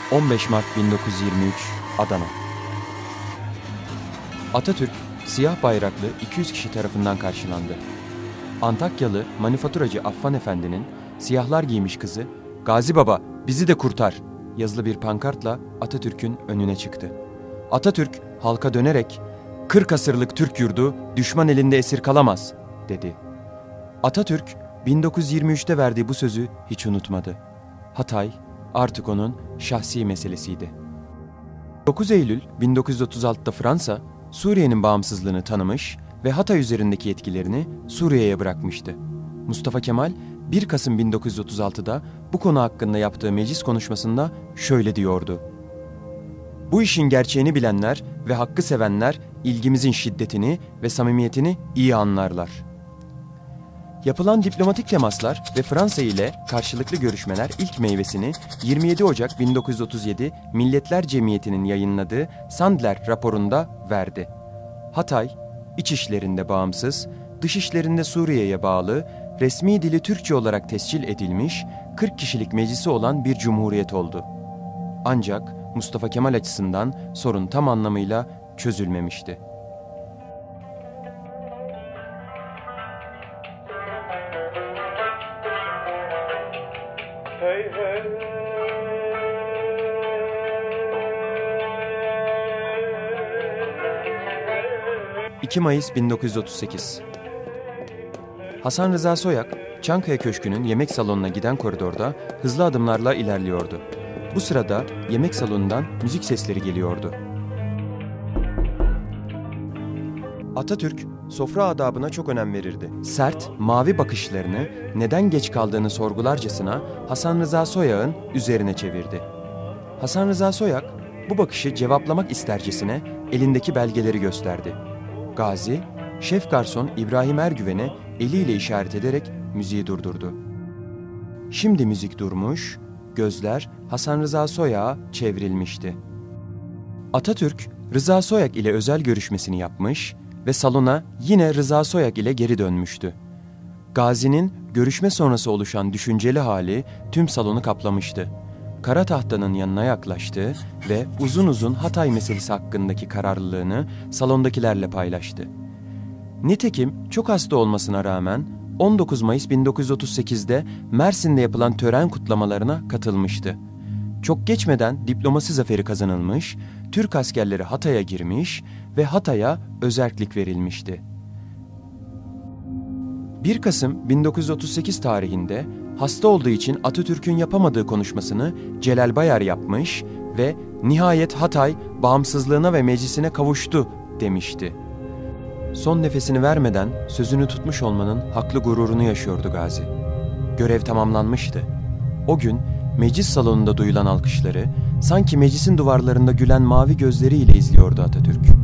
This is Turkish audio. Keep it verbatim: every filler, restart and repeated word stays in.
on beş Mart bin dokuz yüz yirmi üç, Adana. Atatürk, siyah bayraklı iki yüz kişi tarafından karşılandı. Antakyalı manifaturacı Affan Efendi'nin siyahlar giymiş kızı, "Gazi Baba, bizi de kurtar!" yazılı bir pankartla Atatürk'ün önüne çıktı. Atatürk, halka dönerek, "kırk asırlık Türk yurdu düşman elinde esir kalamaz," dedi. Atatürk, bin dokuz yüz yirmi üçte verdiği bu sözü hiç unutmadı. Hatay artık onun şahsi meselesiydi. dokuz Eylül bin dokuz yüz otuz altıda Fransa, Suriye'nin bağımsızlığını tanımış ve Hatay üzerindeki yetkilerini Suriye'ye bırakmıştı. Mustafa Kemal, bir Kasım bin dokuz yüz otuz altıda bu konu hakkında yaptığı meclis konuşmasında şöyle diyordu: "Bu işin gerçeğini bilenler ve hakkı sevenler ilgimizin şiddetini ve samimiyetini iyi anlarlar." Yapılan diplomatik temaslar ve Fransa ile karşılıklı görüşmeler ilk meyvesini yirmi yedi Ocak bin dokuz yüz otuz yedi Milletler Cemiyeti'nin yayınladığı Sandler raporunda verdi. Hatay, iç işlerinde bağımsız, dış işlerinde Suriye'ye bağlı, resmi dili Türkçe olarak tescil edilmiş, kırk kişilik meclisi olan bir cumhuriyet oldu. Ancak Mustafa Kemal açısından sorun tam anlamıyla çözülmemişti. iki Mayıs bin dokuz yüz otuz sekiz. Hasan Rıza Soyak, Çankaya Köşkü'nün yemek salonuna giden koridorda hızlı adımlarla ilerliyordu. Bu sırada yemek salonundan müzik sesleri geliyordu. Atatürk, sofra adabına çok önem verirdi. Sert, mavi bakışlarını neden geç kaldığını sorgularcasına Hasan Rıza Soyak'ın üzerine çevirdi. Hasan Rıza Soyak, bu bakışı cevaplamak istercesine elindeki belgeleri gösterdi. Gazi, şef garson İbrahim Ergüven'e eliyle işaret ederek müziği durdurdu. Şimdi müzik durmuş, gözler Hasan Rıza Soyak'a çevrilmişti. Atatürk, Rıza Soyak ile özel görüşmesini yapmış ve salona yine Rıza Soyak ile geri dönmüştü. Gazi'nin görüşme sonrası oluşan düşünceli hali tüm salonu kaplamıştı. Kara tahtanın yanına yaklaştı ve uzun uzun Hatay meselesi hakkındaki kararlılığını salondakilerle paylaştı. Nitekim çok hasta olmasına rağmen on dokuz Mayıs bin dokuz yüz otuz sekizde Mersin'de yapılan tören kutlamalarına katılmıştı. Çok geçmeden diplomasi zaferi kazanılmış, Türk askerleri Hatay'a girmiş ve Hatay'a özerklik verilmişti. bir Kasım bin dokuz yüz otuz sekiz tarihinde hasta olduğu için Atatürk'ün yapamadığı konuşmasını Celal Bayar yapmış ve "Nihayet Hatay bağımsızlığına ve meclisine kavuştu," demişti. Son nefesini vermeden sözünü tutmuş olmanın haklı gururunu yaşıyordu Gazi. Görev tamamlanmıştı. O gün meclis salonunda duyulan alkışları sanki meclisin duvarlarında gülen mavi gözleriyle izliyordu Atatürk.